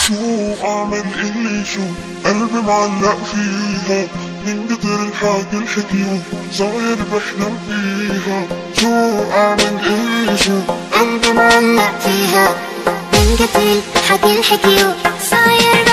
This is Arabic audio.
شو اعمل اللي شو قلبي معلق فيها من كتر الحكي الحكيو صاير بحلم فيها. شو اعمل اللي شو قلبي معلق فيها من كتر الحكي الحكيو صاير